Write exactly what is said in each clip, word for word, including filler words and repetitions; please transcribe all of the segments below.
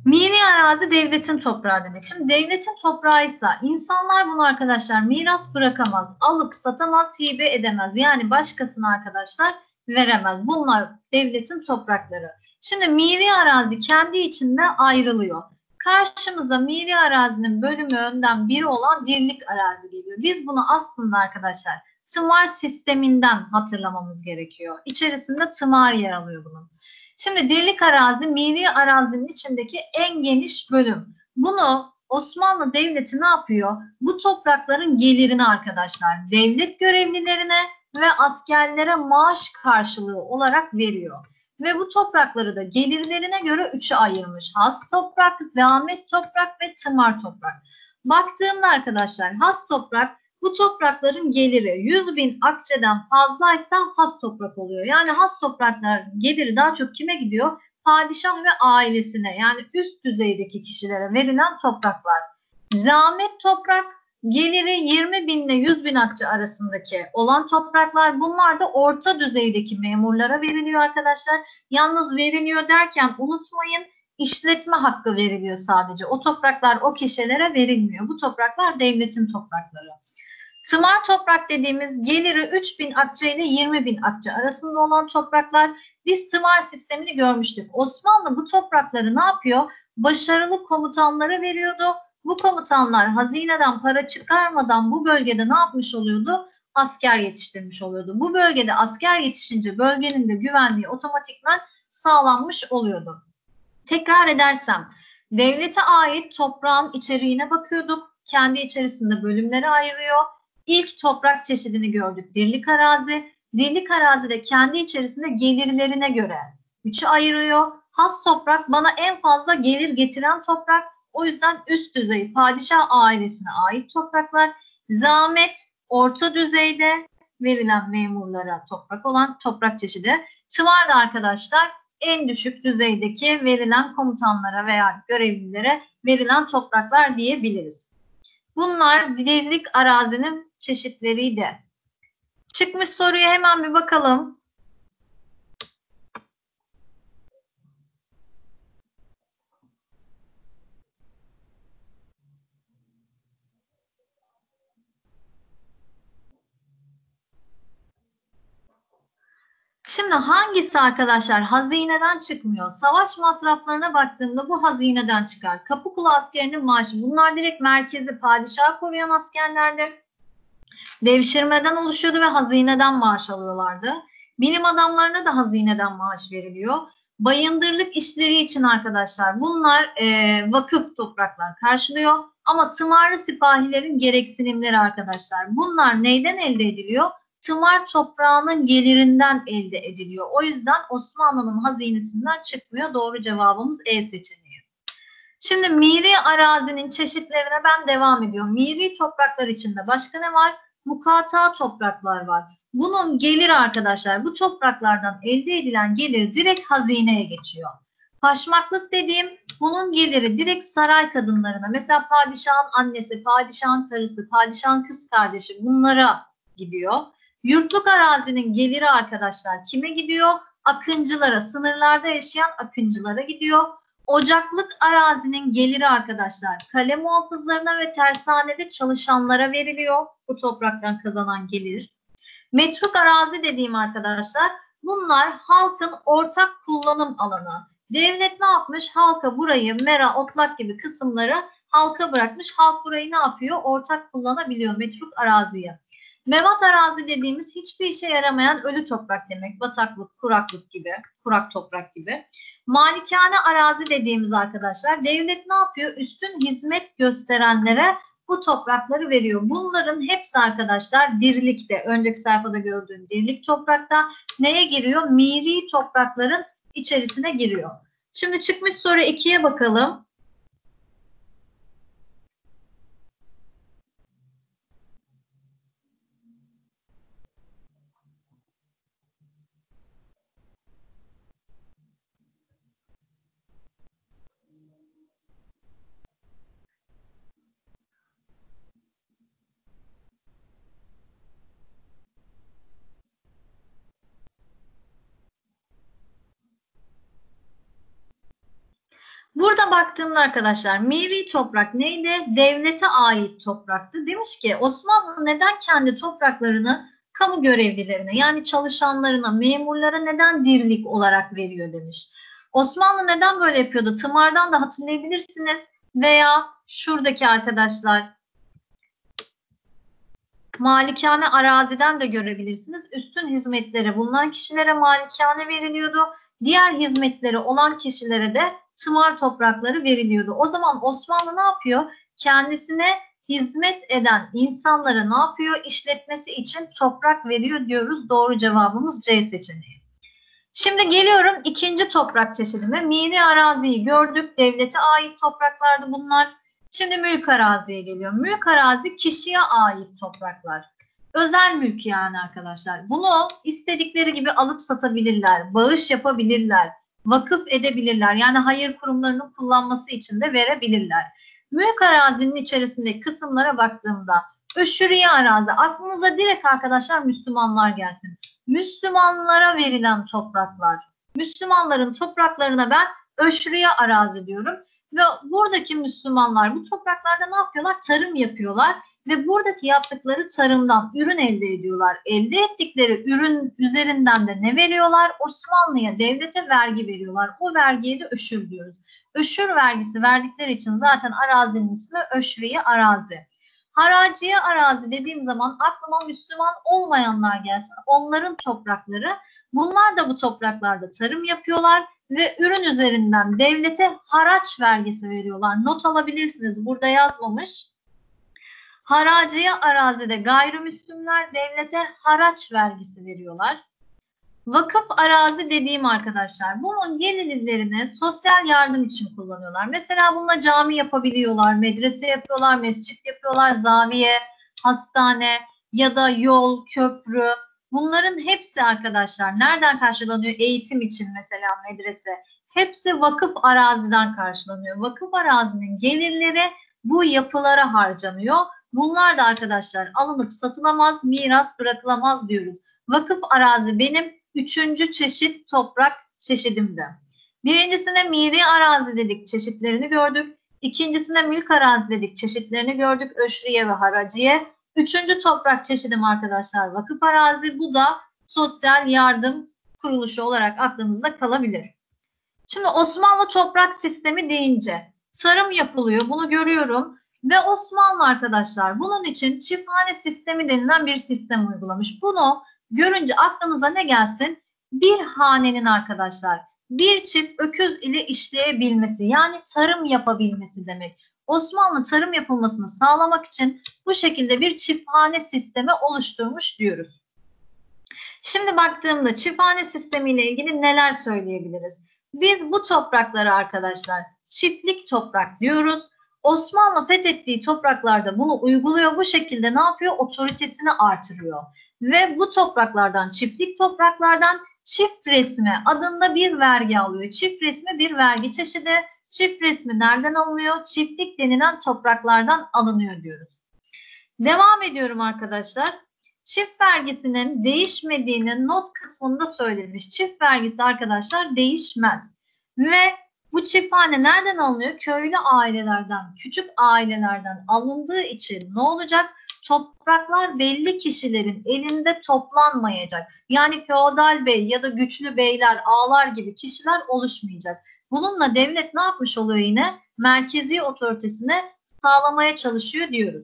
Miri arazi devletin toprağı demek. Şimdi devletin toprağıysa insanlar bunu arkadaşlar miras bırakamaz, alıp satamaz, hibe edemez. Yani başkasına arkadaşlar veremez. Bunlar devletin toprakları. Şimdi miri arazi kendi içinde ayrılıyor. Karşımıza miri arazinin bölümü önden biri olan dirlik arazi geliyor. Biz bunu aslında arkadaşlar tımar sisteminden hatırlamamız gerekiyor. İçerisinde tımar yer alıyor bunun. Şimdi dirlik arazi miri arazinin içindeki en geniş bölüm. Bunu Osmanlı Devleti ne yapıyor? Bu toprakların gelirini arkadaşlar devlet görevlilerine ve askerlere maaş karşılığı olarak veriyor. Ve bu toprakları da gelirlerine göre üçe ayırmış. Has toprak, zahmet toprak ve tımar toprak. Baktığımda arkadaşlar has toprak bu toprakların geliri yüz bin akçeden fazlaysa has toprak oluyor. Yani has topraklar geliri daha çok kime gidiyor? Padişah ve ailesine, yani üst düzeydeki kişilere verilen topraklar. Zahmet toprak geliri yirmi bin ile yüz bin akçe arasındaki olan topraklar. Bunlar da orta düzeydeki memurlara veriliyor arkadaşlar. Yalnız veriliyor derken unutmayın, işletme hakkı veriliyor sadece. O topraklar o kişilere verilmiyor. Bu topraklar devletin toprakları. Tımar toprak dediğimiz geliri üç bin akçe ile yirmi bin akçe arasında olan topraklar. Biz tımar sistemini görmüştük. Osmanlı bu toprakları ne yapıyor? Başarılı komutanlara veriyordu. Bu komutanlar hazineden para çıkarmadan bu bölgede ne yapmış oluyordu? Asker yetiştirmiş oluyordu. Bu bölgede asker yetişince bölgenin de güvenliği otomatikman sağlanmış oluyordu. Tekrar edersem, devlete ait toprağın içeriğine bakıyorduk. Kendi içerisinde bölümlere ayırıyor. İlk toprak çeşidini gördük. Dirlik arazi. Dirlik arazide kendi içerisinde gelirlerine göre üçe ayırıyor. Has toprak bana en fazla gelir getiren toprak. O yüzden üst düzey padişah ailesine ait topraklar. Zahmet orta düzeyde verilen memurlara toprak olan toprak çeşidi. Tımar da arkadaşlar en düşük düzeydeki verilen komutanlara veya görevlilere verilen topraklar diyebiliriz. Bunlar dirlik arazinin çeşitleriydi. Çıkmış soruya hemen bir bakalım. Şimdi hangisi arkadaşlar hazineden çıkmıyor? Savaş masraflarına baktığımda bu hazineden çıkar. Kapıkulu askerinin maaşı, bunlar direkt merkezi padişahı koruyan askerlerdir. Devşirmeden oluşuyordu ve hazineden maaş alıyorlardı. Bilim adamlarına da hazineden maaş veriliyor. Bayındırlık işleri için arkadaşlar bunlar e, vakıf topraklar karşılıyor. Ama tımarlı sipahilerin gereksinimleri arkadaşlar. Bunlar neyden elde ediliyor? Tımar toprağının gelirinden elde ediliyor. O yüzden Osmanlı'nın hazinesinden çıkmıyor. Doğru cevabımız E seçeneği. Şimdi miri arazinin çeşitlerine ben devam ediyorum. Miri topraklar içinde başka ne var? Mukata topraklar var. Bunun geliri arkadaşlar, bu topraklardan elde edilen gelir direkt hazineye geçiyor. Paşmaklık dediğim, bunun geliri direkt saray kadınlarına, mesela padişahın annesi, padişahın karısı, padişahın kız kardeşi, bunlara gidiyor. Yurtluk arazinin geliri arkadaşlar kime gidiyor? Akıncılara, sınırlarda yaşayan akıncılara gidiyor. Ocaklık arazinin geliri arkadaşlar kale muhafızlarına ve tersanede çalışanlara veriliyor. Bu topraktan kazanan gelir. Metruk arazi dediğim arkadaşlar, bunlar halkın ortak kullanım alanı. Devlet ne yapmış? Halka burayı, mera, otlak gibi kısımları halka bırakmış. Halk burayı ne yapıyor? Ortak kullanabiliyor metruk araziyi. Mevat arazi dediğimiz hiçbir işe yaramayan ölü toprak demek. Bataklık, kuraklık gibi, kurak toprak gibi. Malikane arazi dediğimiz arkadaşlar, devlet ne yapıyor? Üstün hizmet gösterenlere bu toprakları veriyor. Bunların hepsi arkadaşlar dirlikte, önceki sayfada gördüğün dirlik toprakta neye giriyor? Miri toprakların içerisine giriyor. Şimdi çıkmış soru ikiye bakalım. Burada baktığımda arkadaşlar miri toprak neydi? Devlete ait topraktı. Demiş ki Osmanlı neden kendi topraklarını kamu görevlilerine yani çalışanlarına, memurlara neden dirlik olarak veriyor demiş. Osmanlı neden böyle yapıyordu? Tımardan da hatırlayabilirsiniz veya şuradaki arkadaşlar malikane araziden de görebilirsiniz. Üstün hizmetleri bulunan kişilere malikane veriliyordu. Diğer hizmetleri olan kişilere de tımar toprakları veriliyordu. O zaman Osmanlı ne yapıyor? Kendisine hizmet eden insanlara ne yapıyor? İşletmesi için toprak veriyor diyoruz. Doğru cevabımız C seçeneği. Şimdi geliyorum ikinci toprak çeşidime. Miri araziyi gördük. Devlete ait topraklardı bunlar. Şimdi mülk araziye geliyor. Mülk arazi kişiye ait topraklar. Özel mülk yani arkadaşlar. Bunu istedikleri gibi alıp satabilirler. Bağış yapabilirler. Vakıf edebilirler. Yani hayır kurumlarının kullanması için de verebilirler. Mülk arazinin içerisindeki kısımlara baktığımda öşürüye arazi. Aklınıza direkt arkadaşlar Müslümanlar gelsin. Müslümanlara verilen topraklar. Müslümanların topraklarına ben öşriye arazi diyorum. Ve buradaki Müslümanlar bu topraklarda ne yapıyorlar? Tarım yapıyorlar ve buradaki yaptıkları tarımdan ürün elde ediyorlar. Elde ettikleri ürün üzerinden de ne veriyorlar? Osmanlı'ya, devlete vergi veriyorlar. O vergiye de öşür diyoruz. Öşür vergisi verdikleri için zaten arazinin ismi öşriye arazi. Haraciye arazi dediğim zaman aklıma Müslüman olmayanlar gelsin. Onların toprakları. Bunlar da bu topraklarda tarım yapıyorlar ve ürün üzerinden devlete haraç vergisi veriyorlar. Not alabilirsiniz. Burada yazmamış. Haraciye arazide gayrimüslimler devlete haraç vergisi veriyorlar. Vakıf arazi dediğim arkadaşlar bunun gelirlerini sosyal yardım için kullanıyorlar. Mesela bununla cami yapabiliyorlar, medrese yapıyorlar, mescit yapıyorlar, zaviye, hastane ya da yol, köprü. Bunların hepsi arkadaşlar nereden karşılanıyor? Eğitim için mesela medrese. Hepsi vakıf araziden karşılanıyor. Vakıf arazinin gelirleri bu yapılara harcanıyor. Bunlar da arkadaşlar alınıp satılamaz, miras bırakılamaz diyoruz. Vakıf arazi benim üçüncü çeşit toprak çeşidimdi. Birincisine miri arazi dedik, çeşitlerini gördük. İkincisine mülk arazi dedik, çeşitlerini gördük. Öşriye ve haraciye. Üçüncü toprak çeşidim arkadaşlar vakıf arazi. Bu da sosyal yardım kuruluşu olarak aklınızda kalabilir. Şimdi Osmanlı toprak sistemi deyince tarım yapılıyor. Bunu görüyorum. Ve Osmanlı arkadaşlar bunun için çifthane sistemi denilen bir sistem uygulamış. Bunu görünce aklınıza ne gelsin? Bir hanenin arkadaşlar bir çift öküz ile işleyebilmesi yani tarım yapabilmesi demek. Osmanlı tarım yapılmasını sağlamak için bu şekilde bir çifthane sistemi oluşturmuş diyoruz. Şimdi baktığımda çifthane sistemiyle ilgili neler söyleyebiliriz? Biz bu toprakları arkadaşlar çiftlik toprak diyoruz. Osmanlı fethettiği topraklarda bunu uyguluyor. Bu şekilde ne yapıyor? Otoritesini artırıyor. Ve bu topraklardan, çiftlik topraklardan çift resmi adında bir vergi alıyor. Çift resmi bir vergi çeşidi. Çift resmi nereden alınıyor? Çiftlik denilen topraklardan alınıyor diyoruz. Devam ediyorum arkadaşlar. Çift vergisinin değişmediğini not kısmında söylemiş. Çift vergisi arkadaşlar değişmez. Ve bu çifthane nereden alınıyor? Köylü ailelerden, küçük ailelerden alındığı için ne olacak? Topraklar belli kişilerin elinde toplanmayacak. Yani feodal bey ya da güçlü beyler, ağalar gibi kişiler oluşmayacak. Bununla devlet ne yapmış oluyor yine? Merkezi otoritesini sağlamaya çalışıyor diyoruz.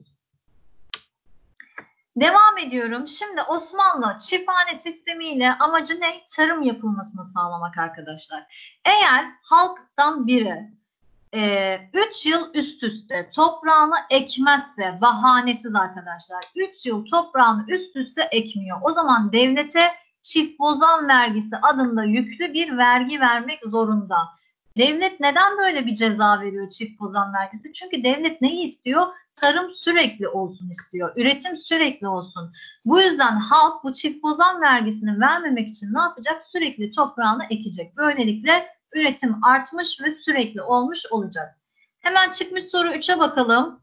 Devam ediyorum. Şimdi Osmanlı çifthane sistemiyle amacı ne? Tarım yapılmasını sağlamak arkadaşlar. Eğer halktan biri üç e, yıl üst üste toprağını ekmezse, bahanesiz arkadaşlar, üç yıl toprağını üst üste ekmiyor. O zaman devlete çift bozan vergisi adında yüklü bir vergi vermek zorunda. Devlet neden böyle bir ceza veriyor çift bozan vergisi? Çünkü devlet neyi istiyor? Tarım sürekli olsun istiyor. Üretim sürekli olsun. Bu yüzden halk bu çift bozan vergisini vermemek için ne yapacak? Sürekli toprağını ekecek. Böylelikle üretim artmış ve sürekli olmuş olacak. Hemen çıkmış soru üçe bakalım.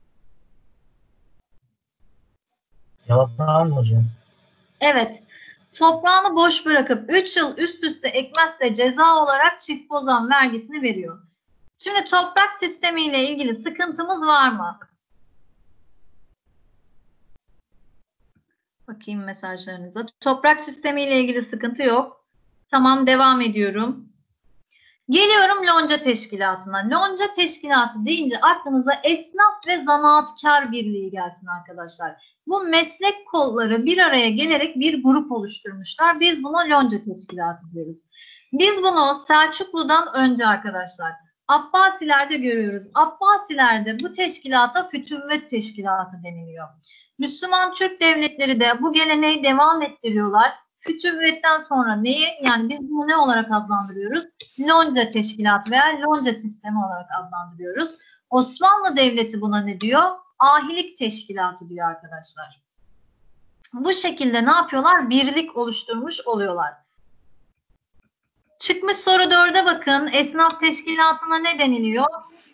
Cevap var mı hocam? Evet. Toprağını boş bırakıp üç yıl üst üste ekmezse ceza olarak çift bozan vergisini veriyor. Şimdi toprak sistemiyle ilgili sıkıntımız var mı? Bakayım mesajlarınıza. Toprak sistemiyle ilgili sıkıntı yok. Tamam, devam ediyorum. Geliyorum lonca teşkilatına. Lonca teşkilatı deyince aklınıza esnaf ve zanaatkar birliği gelsin arkadaşlar. Bu meslek kolları bir araya gelerek bir grup oluşturmuşlar. Biz buna lonca teşkilatı diyoruz. Biz bunu Selçuklu'dan önce arkadaşlar Abbasilerde görüyoruz. Abbasilerde bu teşkilata fütüvvet teşkilatı deniliyor. Müslüman Türk devletleri de bu geleneği devam ettiriyorlar. Fütüvvetten sonra neyi? Yani biz bunu ne olarak adlandırıyoruz? Lonca teşkilatı veya lonca sistemi olarak adlandırıyoruz. Osmanlı Devleti buna ne diyor? Ahilik teşkilatı diyor arkadaşlar. Bu şekilde ne yapıyorlar? Birlik oluşturmuş oluyorlar. Çıkmış soru dörde bakın. Esnaf teşkilatına ne deniliyor?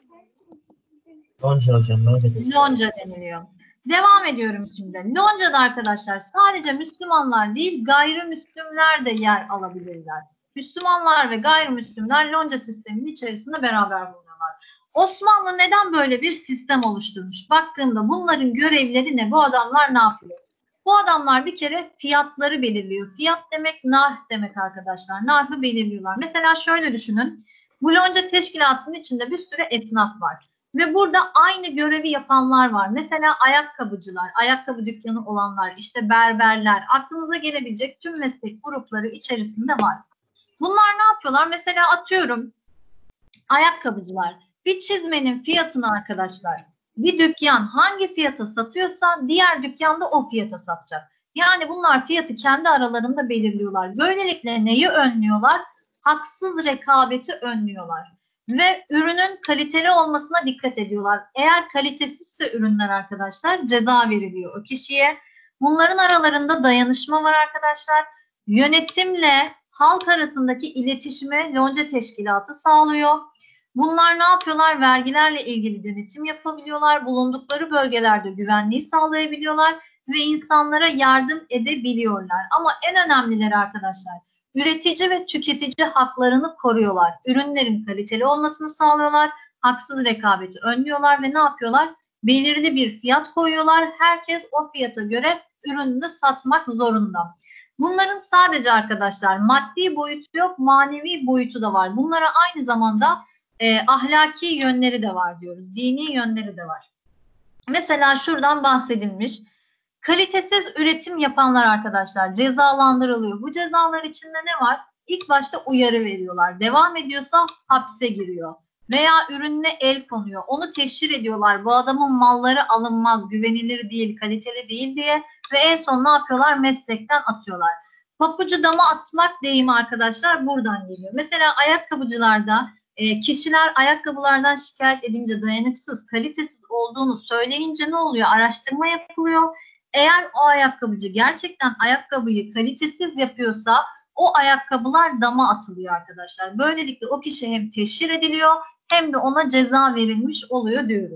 Lonca hocam. Lonca teşkilatı. Lonca deniliyor. Devam ediyorum şimdi. Lonca'da arkadaşlar sadece Müslümanlar değil gayrimüslimler de yer alabilirler. Müslümanlar ve gayrimüslimler lonca sisteminin içerisinde beraber bulunuyorlar. Osmanlı neden böyle bir sistem oluşturmuş? Baktığımda bunların görevleri ne? Bu adamlar ne yapıyor? Bu adamlar bir kere fiyatları belirliyor. Fiyat demek narh demek arkadaşlar. Narhı belirliyorlar. Mesela şöyle düşünün. Bu lonca teşkilatının içinde bir sürü esnaf var. Ve burada aynı görevi yapanlar var. Mesela ayakkabıcılar, ayakkabı dükkanı olanlar, işte berberler, aklınıza gelebilecek tüm meslek grupları içerisinde var. Bunlar ne yapıyorlar? Mesela atıyorum ayakkabıcılar bir çizmenin fiyatını arkadaşlar bir dükkan hangi fiyata satıyorsa diğer dükkanda o fiyata satacak. Yani bunlar fiyatı kendi aralarında belirliyorlar. Böylelikle neyi önlüyorlar? Haksız rekabeti önlüyorlar. Ve ürünün kaliteli olmasına dikkat ediyorlar. Eğer kalitesizse ürünler arkadaşlar ceza veriliyor o kişiye. Bunların aralarında dayanışma var arkadaşlar. Yönetimle halk arasındaki iletişime lonca teşkilatı sağlıyor. Bunlar ne yapıyorlar? Vergilerle ilgili denetim yapabiliyorlar. Bulundukları bölgelerde güvenliği sağlayabiliyorlar ve insanlara yardım edebiliyorlar. Ama en önemlileri arkadaşlar üretici ve tüketici haklarını koruyorlar. Ürünlerin kaliteli olmasını sağlıyorlar. Haksız rekabeti önlüyorlar ve ne yapıyorlar? Belirli bir fiyat koyuyorlar. Herkes o fiyata göre ürününü satmak zorunda. Bunların sadece arkadaşlar maddi boyutu yok, manevi boyutu da var. Bunlara aynı zamanda e, ahlaki yönleri de var diyoruz. Dini yönleri de var. Mesela şuradan bahsedilmiş. Kalitesiz üretim yapanlar arkadaşlar cezalandırılıyor. Bu cezalar içinde ne var? İlk başta uyarı veriyorlar. Devam ediyorsa hapse giriyor. Veya ürününe el konuyor. Onu teşhir ediyorlar. Bu adamın malları alınmaz, güvenilir değil, kaliteli değil diye. Ve en son ne yapıyorlar? Meslekten atıyorlar. Papucu dama atmak deyimi arkadaşlar buradan geliyor. Mesela ayakkabıcılarda e, kişiler ayakkabılardan şikayet edince dayanıksız, kalitesiz olduğunu söyleyince ne oluyor? Araştırma yapılıyor. Eğer o ayakkabıcı gerçekten ayakkabıyı kalitesiz yapıyorsa o ayakkabılar dama atılıyor arkadaşlar. Böylelikle o kişi hem teşhir ediliyor hem de ona ceza verilmiş oluyor diyoruz.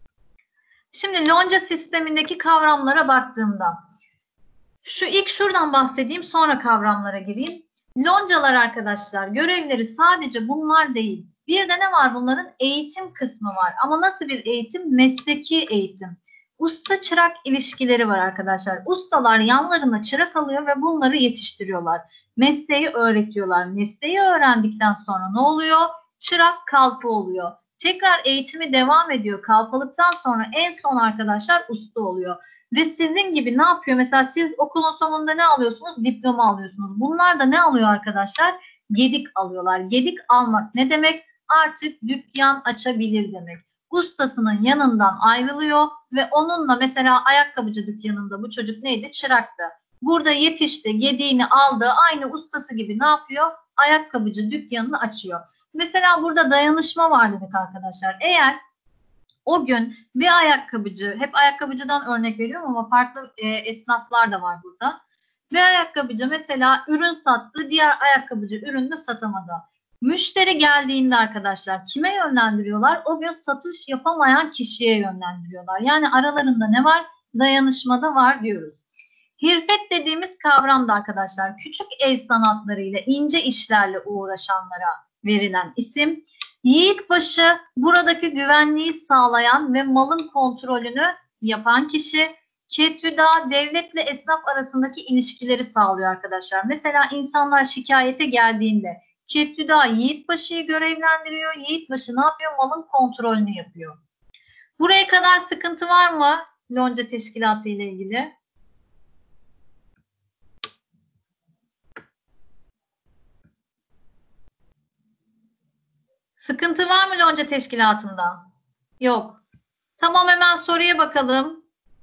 Şimdi lonca sistemindeki kavramlara baktığımda şu ilk şuradan bahsedeyim sonra kavramlara gireyim. Loncalar arkadaşlar görevleri sadece bunlar değil. Bir de ne var bunların? Eğitim kısmı var. Ama nasıl bir eğitim? Mesleki eğitim. Usta çırak ilişkileri var arkadaşlar. Ustalar yanlarına çırak alıyor ve bunları yetiştiriyorlar. Mesleği öğretiyorlar. Mesleği öğrendikten sonra ne oluyor? Çırak kalfa oluyor. Tekrar eğitimi devam ediyor. Kalfalıktan sonra en son arkadaşlar usta oluyor. Ve sizin gibi ne yapıyor? Mesela siz okulun sonunda ne alıyorsunuz? Diploma alıyorsunuz. Bunlar da ne alıyor arkadaşlar? Gedik alıyorlar. Gedik almak ne demek? Artık dükkan açabilir demek. Ustasının yanından ayrılıyor ve onunla mesela ayakkabıcı dükkanında bu çocuk neydi? Çıraktı. Burada yetişti, gediğini aldı. Aynı ustası gibi ne yapıyor? Ayakkabıcı dükkanını açıyor. Mesela burada dayanışma var dedik arkadaşlar. Eğer o gün bir ayakkabıcı, hep ayakkabıcıdan örnek veriyorum ama farklı e, esnaflar da var burada. Bir ayakkabıcı mesela ürün sattı, diğer ayakkabıcı ürününü satamadı. Müşteri geldiğinde arkadaşlar kime yönlendiriyorlar? O gün satış yapamayan kişiye yönlendiriyorlar. Yani aralarında ne var? Dayanışma da var diyoruz. Hirfet dediğimiz kavram da arkadaşlar küçük el sanatlarıyla, ince işlerle uğraşanlara verilen isim. Yiğitbaşı buradaki güvenliği sağlayan ve malın kontrolünü yapan kişi. Ketüda devletle esnaf arasındaki ilişkileri sağlıyor arkadaşlar. Mesela insanlar şikayete geldiğinde Ketüda Yiğitbaşı'yı görevlendiriyor. Yiğitbaşı ne yapıyor? Malın kontrolünü yapıyor. Buraya kadar sıkıntı var mı lonca teşkilatı ile ilgili? Sıkıntı var mı lonca teşkilatında? Yok. Tamam, hemen soruya bakalım.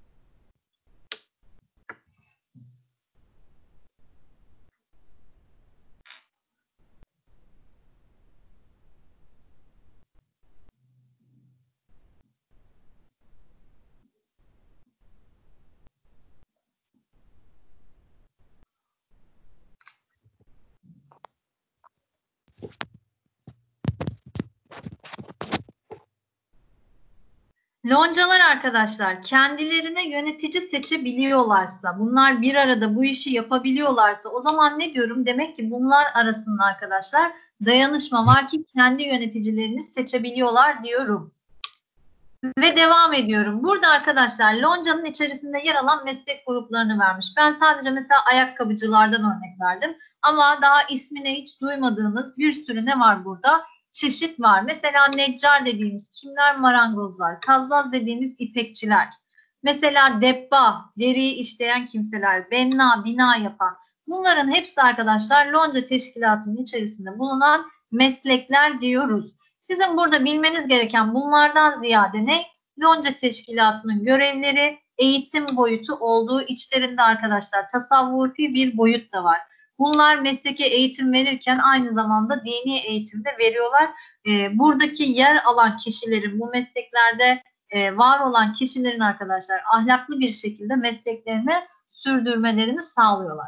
Loncalar arkadaşlar kendilerine yönetici seçebiliyorlarsa, bunlar bir arada bu işi yapabiliyorlarsa o zaman ne diyorum? Demek ki bunlar arasında arkadaşlar dayanışma var ki kendi yöneticilerini seçebiliyorlar diyorum. Ve devam ediyorum. Burada arkadaşlar loncanın içerisinde yer alan meslek gruplarını vermiş. Ben sadece mesela ayakkabıcılardan örnek verdim. Ama daha ismini hiç duymadığınız bir sürü ne var burada? Çeşit var. Mesela neccar dediğimiz kimler? Marangozlar. Kazzaz dediğimiz ipekçiler. Mesela debba, deriyi işleyen kimseler. Benna, bina yapan. Bunların hepsi arkadaşlar lonca teşkilatının içerisinde bulunan meslekler diyoruz. Sizin burada bilmeniz gereken bunlardan ziyade ne? Lonca teşkilatının görevleri, eğitim boyutu olduğu içlerinde arkadaşlar tasavvufi bir boyut da var. Bunlar mesleki eğitim verirken aynı zamanda dini eğitim de veriyorlar. E, buradaki yer alan kişilerin, bu mesleklerde e, var olan kişilerin arkadaşlar ahlaklı bir şekilde mesleklerini sürdürmelerini sağlıyorlar.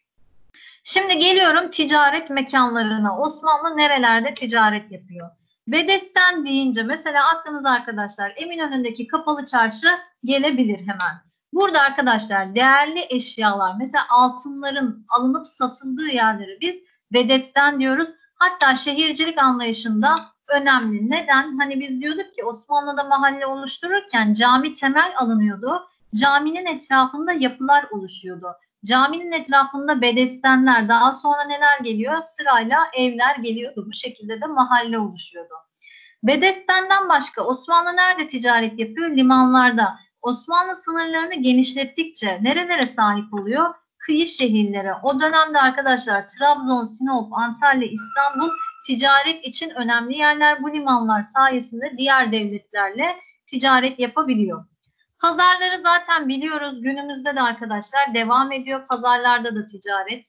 Şimdi geliyorum ticaret mekanlarına. Osmanlı nerelerde ticaret yapıyor? Bedesten deyince mesela aklınıza arkadaşlar Eminönü'ndeki kapalı çarşı gelebilir hemen. Burada arkadaşlar değerli eşyalar mesela altınların alınıp satıldığı yerleri biz bedesten diyoruz. Hatta şehircilik anlayışında önemli. Neden? Hani biz diyorduk ki Osmanlı'da mahalle oluştururken cami temel alınıyordu. Caminin etrafında yapılar oluşuyordu. Caminin etrafında bedestenler, daha sonra neler geliyor? Sırayla evler geliyordu. Bu şekilde de mahalle oluşuyordu. Bedestenden başka Osmanlı nerede ticaret yapıyor? Limanlarda. Osmanlı sınırlarını genişlettikçe nerelere sahip oluyor? Kıyı şehirlere. O dönemde arkadaşlar Trabzon, Sinop, Antalya, İstanbul ticaret için önemli yerler. Bu limanlar sayesinde diğer devletlerle ticaret yapabiliyor. Pazarları zaten biliyoruz. Günümüzde de arkadaşlar devam ediyor. Pazarlarda da ticaret.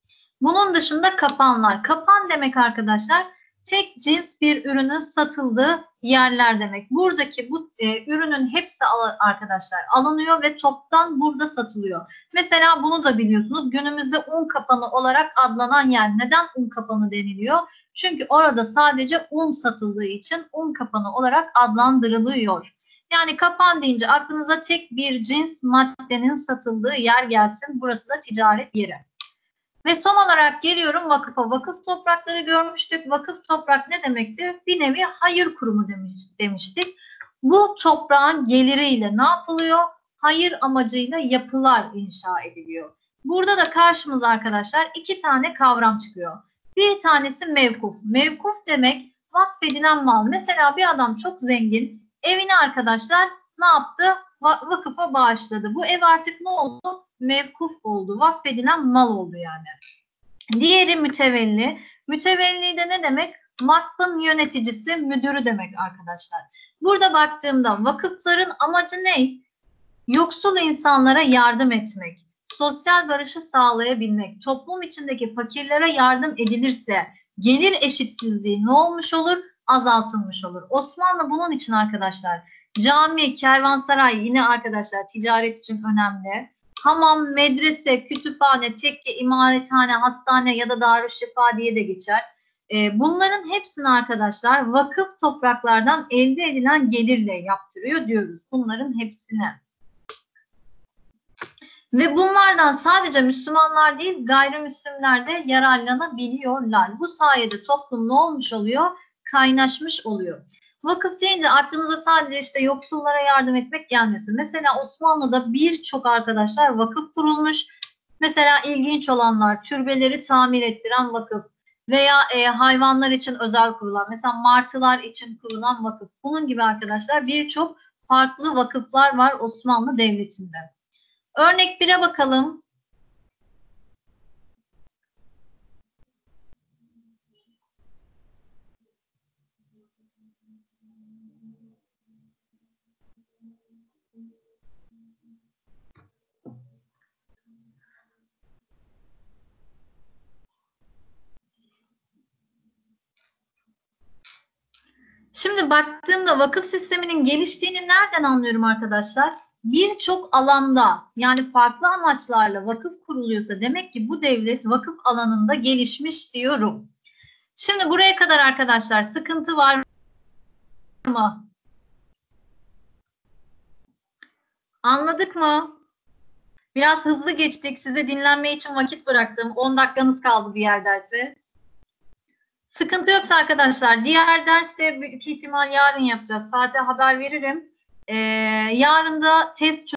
Bunun dışında kapanlar. Kapan demek arkadaşlar tek cins bir ürünün satıldığı yerler demek. Buradaki bu e, ürünün hepsi al arkadaşlar alınıyor ve toptan burada satılıyor. Mesela bunu da biliyorsunuz. Günümüzde un kapanı olarak adlanan yer. Neden un kapanı deniliyor? Çünkü orada sadece un satıldığı için un kapanı olarak adlandırılıyor. Yani kapan deyince aklınıza tek bir cins maddenin satıldığı yer gelsin. Burası da ticaret yeri. Ve son olarak geliyorum vakıfa. Vakıf toprakları görmüştük. Vakıf toprak ne demekti? Bir nevi hayır kurumu demiş, demiştik. Bu toprağın geliriyle ne yapılıyor? Hayır amacıyla yapılar inşa ediliyor. Burada da karşımıza arkadaşlar iki tane kavram çıkıyor. Bir tanesi mevkuf. Mevkuf demek vakfedilen mal. Mesela bir adam çok zengin. Evini arkadaşlar ne yaptı? Vakıfa bağışladı. Bu ev artık ne oldu? Mevkuf oldu. Vakfedilen mal oldu yani. Diğeri mütevelli. Mütevelli de ne demek? Vakfın yöneticisi, müdürü demek arkadaşlar. Burada baktığımda vakıfların amacı ne? Yoksul insanlara yardım etmek, sosyal barışı sağlayabilmek, toplum içindeki fakirlere yardım edilirse gelir eşitsizliği ne olmuş olur? Azaltılmış olur. Osmanlı bunun için arkadaşlar cami, kervansaray yine arkadaşlar ticaret için önemli. Hamam, medrese, kütüphane, tekke, imarethane, hastane ya da darüşşifa diye de geçer. Bunların hepsini arkadaşlar vakıf topraklardan elde edilen gelirle yaptırıyor diyoruz. Bunların hepsini. Ve bunlardan sadece Müslümanlar değil, gayrimüslimler de yararlanabiliyorlar. Bu sayede toplum ne olmuş oluyor? Kaynaşmış oluyor. Vakıf deyince aklınıza sadece işte yoksullara yardım etmek gelmesin. Mesela Osmanlı'da birçok arkadaşlar vakıf kurulmuş. Mesela ilginç olanlar türbeleri tamir ettiren vakıf veya e, hayvanlar için özel kurulan, mesela martılar için kurulan vakıf. Bunun gibi arkadaşlar birçok farklı vakıflar var Osmanlı Devleti'nde. Örnek bire bakalım. Şimdi baktığımda vakıf sisteminin geliştiğini nereden anlıyorum arkadaşlar? Birçok alanda, yani farklı amaçlarla vakıf kuruluyorsa demek ki bu devlet vakıf alanında gelişmiş diyorum. Şimdi buraya kadar arkadaşlar sıkıntı var mı? Anladık mı? Biraz hızlı geçtik. Size dinlenme için vakit bıraktım. on dakikanız kaldı diğer derse. Sıkıntı yoksa arkadaşlar diğer derste büyük ihtimal yarın yapacağız. Saate haber veririm. Ee, yarın da test